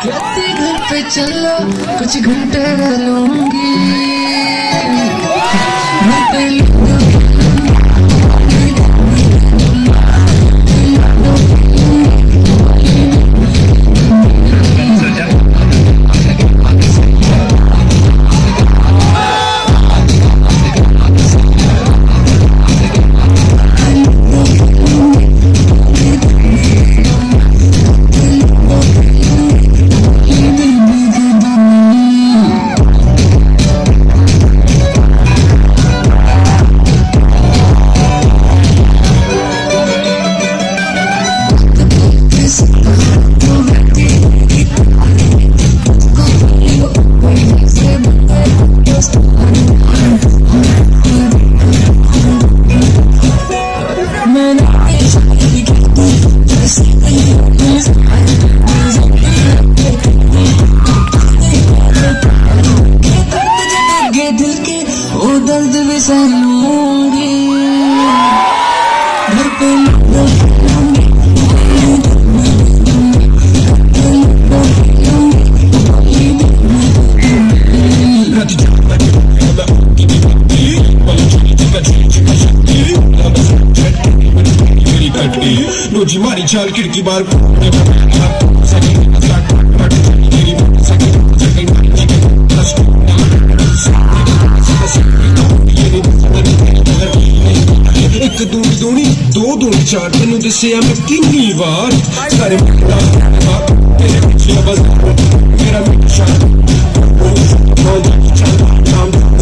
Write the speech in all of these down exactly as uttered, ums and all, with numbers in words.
कहती घर पे चलो कुछ घंटे रह लूंगी घर पे दिल के वो दर्द भी सह लूंगी घर पे रोजी मारी चाल खिड़की बार एक दूनी दूनी दो दूनी चार तेनू दसिया मैं किन्नी वार सारे तेरे पीछे बस मेरा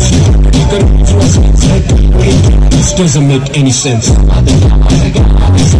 This doesn't make any sense.